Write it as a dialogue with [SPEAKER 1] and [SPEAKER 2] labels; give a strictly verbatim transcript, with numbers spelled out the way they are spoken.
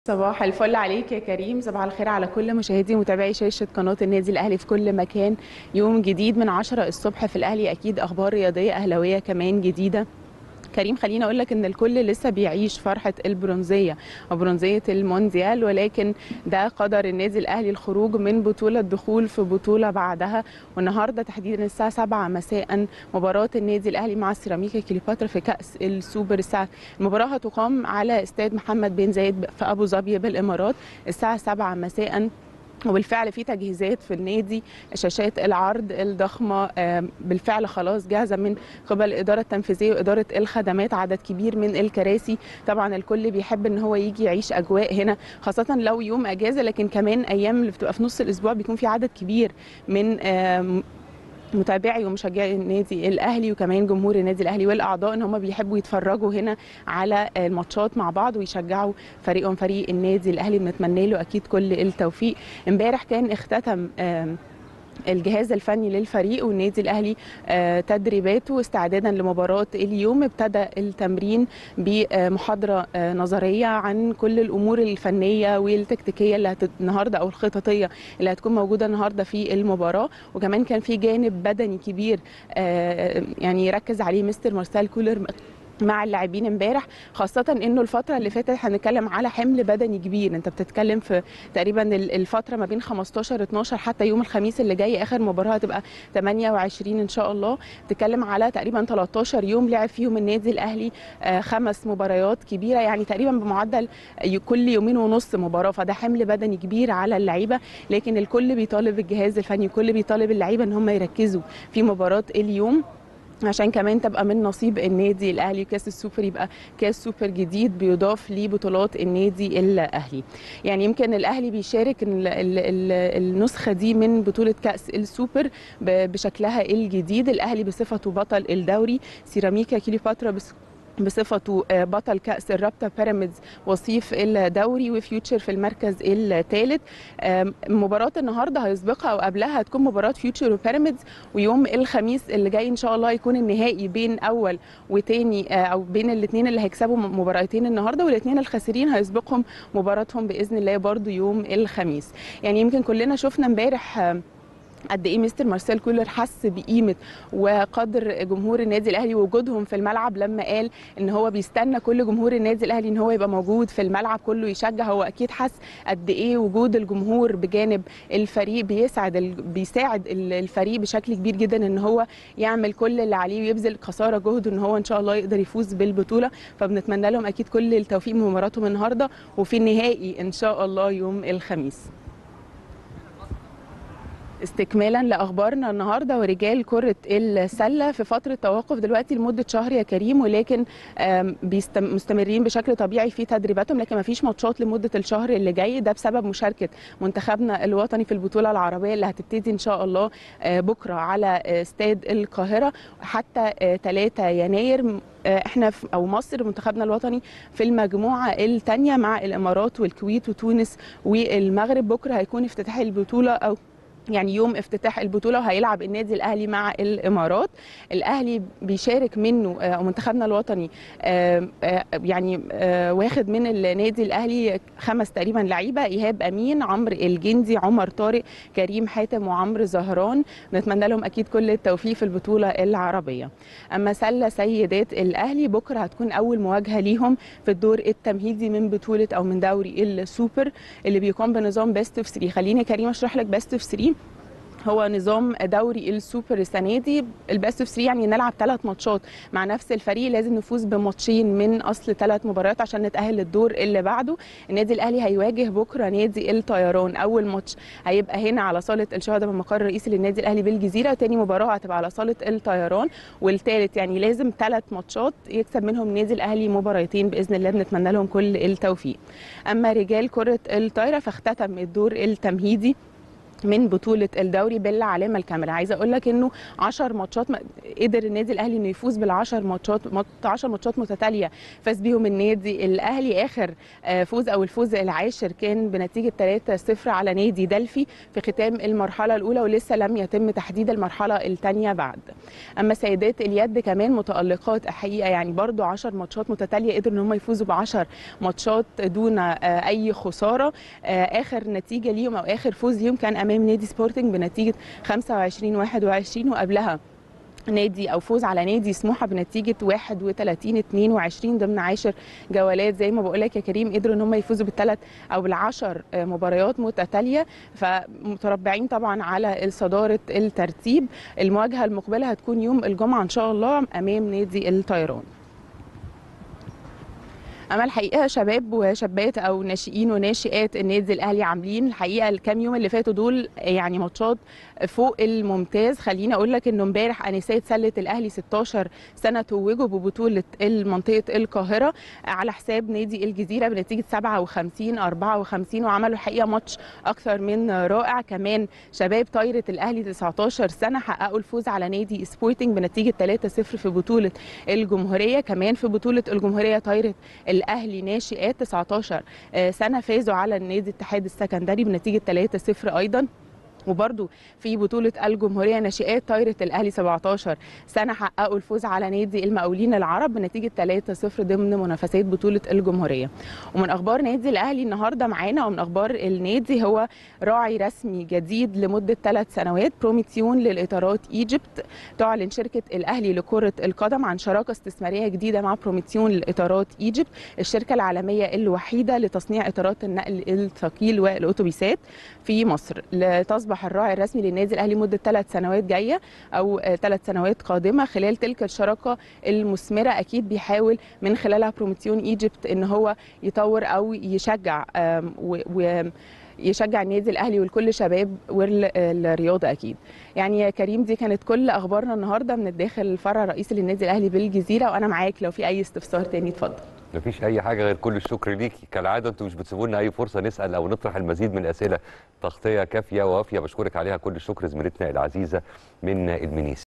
[SPEAKER 1] صباح الفل عليك يا كريم، صباح الخير على كل مشاهدي ومتابعي شاشة قناة النادي الأهلي في كل مكان. يوم جديد من عشرة الصبح في الأهلي، أكيد أخبار رياضية أهلاوية كمان جديدة. كريم، خليني اقول لك ان الكل لسه بيعيش فرحه البرونزيه وبرونزيه المونديال، ولكن ده قدر النادي الاهلي، الخروج من بطوله الدخول في بطوله بعدها. والنهارده تحديدا الساعه سبعة مساء مباراه النادي الاهلي مع سيراميكا كليوباترا في كاس السوبر. الساعه المباراه هتقام على استاد محمد بن زايد في ابو ظبي بالامارات الساعه سبعة مساء. وبالفعل في تجهيزات في النادي، شاشات العرض الضخمه بالفعل خلاص جاهزه من قبل الاداره التنفيذيه واداره الخدمات، عدد كبير من الكراسي. طبعا الكل بيحب ان هو يجي يعيش اجواء هنا، خاصه لو يوم اجازه، لكن كمان ايام اللي بتبقى في نص الاسبوع بيكون في عدد كبير من متابعي ومشجعي النادي الاهلي وكمان جمهور النادي الاهلي والاعضاء، ان هم بيحبوا يتفرجوا هنا على الماتشات مع بعض ويشجعوا فريقهم فريق النادي الاهلي. بنتمنى له اكيد كل التوفيق. امبارح كان اختتم الجهاز الفني للفريق والنادي الاهلي تدريباته استعدادا لمباراه اليوم. ابتدى التمرين بمحاضره نظريه عن كل الامور الفنيه والتكتيكيه اللي هت... النهارده او الخططيه اللي هتكون موجوده النهارده في المباراه. وكمان كان في جانب بدني كبير يعني ركز عليه مستر مارسيل كولر مع اللاعبين امبارح، خاصه انه الفتره اللي فاتت هنتكلم على حمل بدني كبير. انت بتتكلم في تقريبا الفتره ما بين خمستاشر اتناشر حتى يوم الخميس اللي جاي، اخر مباراه هتبقى تمنية وعشرين ان شاء الله. بتتكلم على تقريبا تلتاشر يوم لعب فيهم النادي الاهلي خمس مباريات كبيره، يعني تقريبا بمعدل كل يومين ونص مباراه، فده حمل بدني كبير على اللعيبه. لكن الكل بيطالب الجهاز الفني، الكل بيطالب اللعيبه ان هم يركزوا في مباراه اليوم، عشان كمان تبقى من نصيب النادي الاهلي كاس السوبر، يبقى كاس سوبر جديد بيضاف لبطولات النادي الاهلي. يعني يمكن الاهلي بيشارك ال ال ال النسخه دي من بطوله كاس السوبر بشكلها الجديد. الاهلي بصفته بطل الدوري، سيراميكا كليوباترا بصفته بطل كأس الرابطة، بيراميدز وصيف الدوري، وفيوتشر في المركز الثالث. مباراة النهارده هيسبقها او قبلها هتكون مباراة فيوتشر وبيراميدز، ويوم الخميس اللي جاي ان شاء الله هيكون النهائي بين اول وتاني او بين الاثنين اللي هيكسبوا مباراتين النهارده، والاثنين الخاسرين هيسبقهم مباراتهم باذن الله برضو يوم الخميس. يعني يمكن كلنا شفنا امبارح قد ايه مستر مارسيل كولر حس بقيمه وقدر جمهور النادي الاهلي ووجودهم في الملعب، لما قال ان هو بيستنى كل جمهور النادي الاهلي ان هو يبقى موجود في الملعب كله يشجع. هو اكيد حس قد ايه وجود الجمهور بجانب الفريق بيساعد بيساعد الفريق بشكل كبير جدا ان هو يعمل كل اللي عليه ويبذل قصارى جهده ان هو ان شاء الله يقدر يفوز بالبطوله. فبنتمنى لهم اكيد كل التوفيق من مباراتهم النهارده وفي النهائي ان شاء الله يوم الخميس. استكمالا لاخبارنا النهارده، ورجال كره السله في فتره توقف دلوقتي لمده شهر يا كريم، ولكن مستمرين بشكل طبيعي في تدريباتهم، لكن ما فيش ماتشات لمده الشهر اللي جاي. ده بسبب مشاركه منتخبنا الوطني في البطوله العربيه اللي هتبتدي ان شاء الله بكره على استاد القاهره حتى ثلاثة يناير. احنا في او مصر منتخبنا الوطني في المجموعه الثانيه مع الامارات والكويت وتونس والمغرب. بكره هيكون افتتاح البطوله او يعني يوم افتتاح البطوله، وهيلعب النادي الاهلي مع الامارات. الاهلي بيشارك منه او منتخبنا الوطني يعني واخد من النادي الاهلي خمس تقريبا لعيبه: ايهاب امين، عمرو الجندي، عمر طارق، كريم حاتم، وعمرو زهران. نتمنى لهم اكيد كل التوفيق في البطوله العربيه. اما سله سيدات الاهلي، بكره هتكون اول مواجهه ليهم في الدور التمهيدي من بطوله او من دوري السوبر اللي بيقام بنظام بيست اوف ثلاثة. خليني كريم اشرح لك بيست اوف ثلاثة. هو نظام دوري السوبر السنه دي البيست اوف ثلاثة، يعني نلعب ثلاث ماتشات مع نفس الفريق، لازم نفوز بماتشين من اصل ثلاث مباريات عشان نتاهل للدور اللي بعده. النادي الاهلي هيواجه بكره نادي الطيران. اول ماتش هيبقى هنا على صاله الشهداء بالمقر الرئيسي للنادي الاهلي بالجزيره، وثاني مباراه هتبقى على صاله الطيران، والثالث يعني لازم ثلاث ماتشات يكسب منهم النادي الاهلي مباراتين باذن الله. بنتمنى لهم كل التوفيق. اما رجال كره الطايره فاختتم الدور التمهيدي من بطوله الدوري بالعلامه الكامله. عايزه اقول لك انه عشر ماتشات قدر النادي الاهلي انه يفوز بالعشر ماتشات عشر ماتشات متتاليه فاز بيهم النادي الاهلي. اخر فوز او الفوز العاشر كان بنتيجه ثلاثة صفر على نادي دلفي في ختام المرحله الاولى، ولسه لم يتم تحديد المرحله الثانيه بعد. اما سيدات اليد كمان متالقات حقيقه، يعني برضو عشر ماتشات متتاليه قدروا ان هم يفوزوا ب عشر ماتشات دون اي خساره. اخر نتيجه ليهم او اخر فوز ليهم كان امام نادي سبورتنج بنتيجه خمسة وعشرين واحد وعشرين، وقبلها نادي او فوز على نادي سموحه بنتيجه واحد وثلاثين اثنين وعشرين ضمن عاشر جولات. زي ما بقول لك يا كريم قدروا ان هم يفوزوا بالثلاث او بالعشر مباريات متتاليه، فمتربعين طبعا على صداره الترتيب. المواجهه المقبله هتكون يوم الجمعه ان شاء الله امام نادي الطيران. اما الحقيقه شباب وشابات او ناشئين وناشئات النادي الاهلي عاملين الحقيقه الكام يوم اللي فاتوا دول يعني ماتشات فوق الممتاز. خليني اقول لك انه امبارح انسات سله الاهلي ستاشر سنه توجوا ببطوله منطقه القاهره على حساب نادي الجزيره بنتيجه سبعة وخمسين أربعة وخمسين، وعملوا الحقيقه ماتش اكثر من رائع. كمان شباب طايره الاهلي تسعتاشر سنه حققوا الفوز على نادي سبورتنج بنتيجه ثلاثة صفر في بطوله الجمهوريه. كمان في بطوله الجمهوريه طايره الاهلي ناشئات تسعتاشر سنه فازوا على النادي الاتحاد السكندري بنتيجه ثلاثة صفر ايضا. وبرده في بطوله الجمهوريه ناشئات طايره الاهلي سبعتاشر سنه حققوا الفوز على نادي المقاولين العرب بنتيجه ثلاثة صفر ضمن منافسات بطوله الجمهوريه. ومن اخبار نادي الاهلي النهارده معانا ومن اخبار النادي هو راعي رسمي جديد لمده ثلاث سنوات. بروميتيون للاطارات ايجيبت. تعلن شركه الاهلي لكره القدم عن شراكه استثماريه جديده مع بروميتيون للاطارات ايجيبت، الشركه العالميه الوحيده لتصنيع اطارات النقل الثقيل والاتوبيسات في مصر. لتصبح الراعي الرسمي للنادي الاهلي مده ثلاث سنوات جايه او ثلاث سنوات قادمه. خلال تلك الشراكه المثمره اكيد بيحاول من خلالها بروميتيون ايجيبت ان هو يطور او يشجع و يشجع النادي الاهلي والكل شباب والرياضه اكيد. يعني يا كريم دي كانت كل اخبارنا النهارده من الداخل الفرع الرئيسي للنادي الاهلي بالجزيره، وانا معاك لو في اي استفسار تاني اتفضل.
[SPEAKER 2] مفيش اي حاجه غير كل الشكر ليكي كالعاده، انتوا مش بتسيبوا لنا اي فرصه نسال او نطرح المزيد من الاسئله. تغطيه كافيه ووافيه بشكرك عليها كل الشكر زميلتنا العزيزه من المنيس.